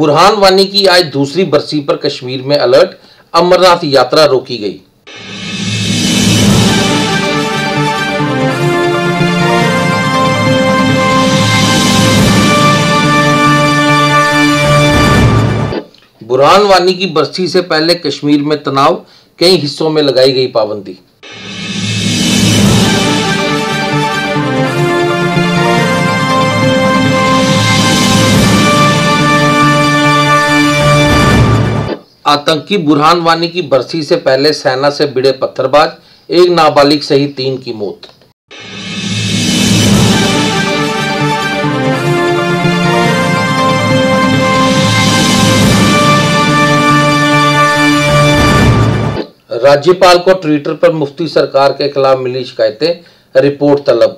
बुरहान वानी की आज दूसरी बरसी पर कश्मीर में अलर्ट, अमरनाथ यात्रा रोकी गई। बुरहान वानी की बरसी से पहले कश्मीर में तनाव, कई हिस्सों में लगाई गई पाबंदी। आतंकी बुरहान वानी की बरसी से पहले सेना से भिड़े पत्थरबाज, एक नाबालिग सहित 3 की मौत। राज्यपाल को ट्विटर पर मुफ्ती सरकार के खिलाफ मिली शिकायतें, रिपोर्ट तलब।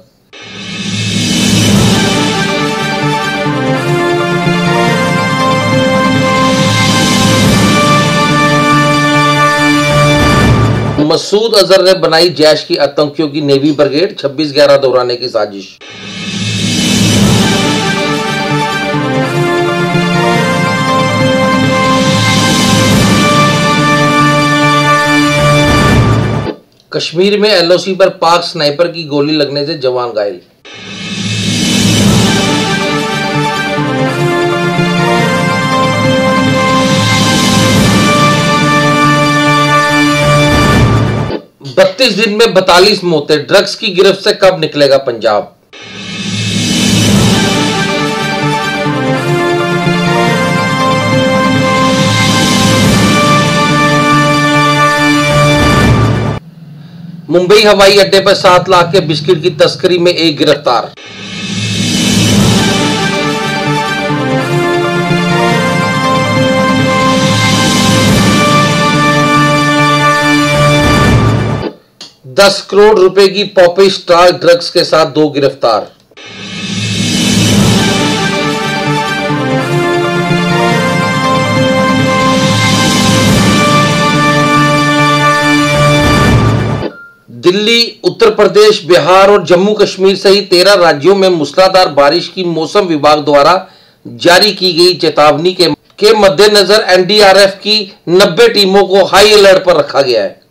मसूद अजहर ने बनाई जैश की आतंकियों की नेवी ब्रिगेड, 26/11 दोहराने की साजिश। कश्मीर में एलओसी पर पाक स्नाइपर की गोली लगने से जवान घायल। बत्तीस दिन में 42 मौतें, ड्रग्स की गिरफ्त से कब निकलेगा पंजाब। मुंबई हवाई अड्डे पर 7 लाख के बिस्किट की तस्करी में एक गिरफ्तार। ₹10 करोड़ की पॉपी स्टार ड्रग्स के साथ 2 गिरफ्तार। दिल्ली, उत्तर प्रदेश, बिहार और जम्मू कश्मीर सहित 13 राज्यों में मूसलाधार बारिश की मौसम विभाग द्वारा जारी की गई चेतावनी के मद्देनजर एनडीआरएफ की 90 टीमों को हाई अलर्ट पर रखा गया है।